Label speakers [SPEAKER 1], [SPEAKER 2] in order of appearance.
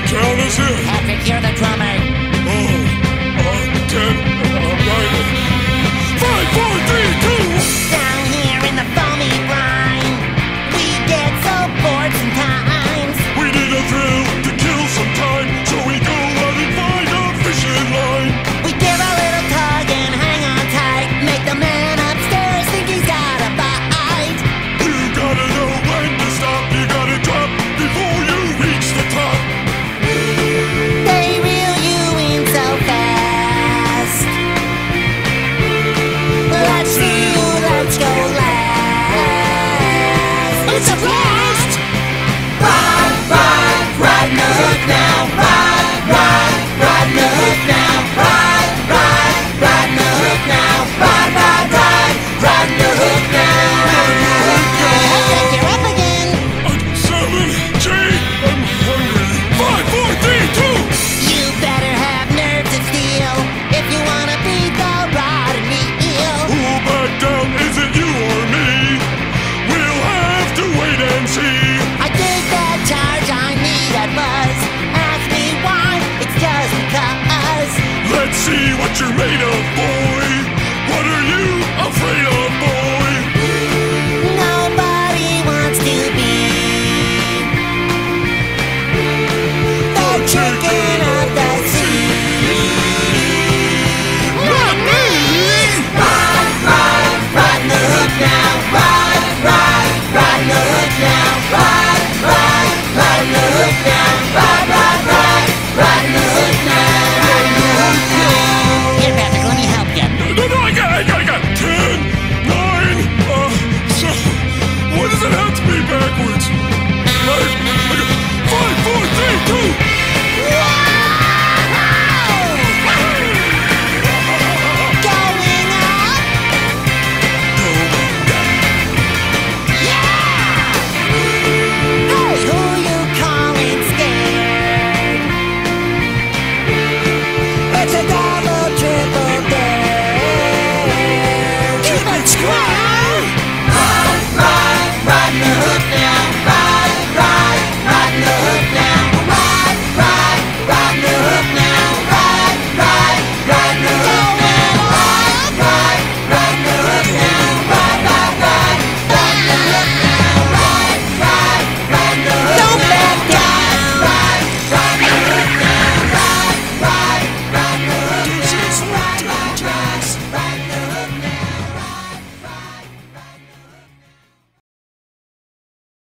[SPEAKER 1] Count us in.
[SPEAKER 2] Patrick, you're the drummer.
[SPEAKER 1] 10, 9, 5, 4, 3, 2.
[SPEAKER 2] Down here in the foamy brine, we get so bored sometimes.
[SPEAKER 1] We need a thrill to kill some time, so we go out and find a fishing line.
[SPEAKER 2] We give a little tug and hang on tight, make the man upstairs think he's got a bite.
[SPEAKER 1] You gotta know when to stop, you gotta drop before you reach the top.
[SPEAKER 2] They reel you in so fast. Let's see who lets go last.
[SPEAKER 1] It's a blast!
[SPEAKER 2] Ridin the hook now. Ridin the hook now. Ridin the hook now. Ridin the hook now. Patrick, you're up again.
[SPEAKER 1] 7, J, I'm hungry. 5, 4, 3, 2.
[SPEAKER 2] You better have nerves of steel if you wanna beat the rod and reel.
[SPEAKER 1] Who'll back down? Is it you or me? We'll have to wait and see.
[SPEAKER 2] I dig that charge, I need that buzz. Ask me why, it's just because.
[SPEAKER 1] Let's see what you're made of, boy. What are you afraid of, boy?
[SPEAKER 2] Nobody wants to be the chicken of the sea.
[SPEAKER 1] Not me!
[SPEAKER 2] Ridin the hook now. Ridin the hook now. Ridin the hook now. Ridin the hook now. Here, Patrick, let me help you.
[SPEAKER 1] No, I got 10, 9, so, why does it have to be backwards?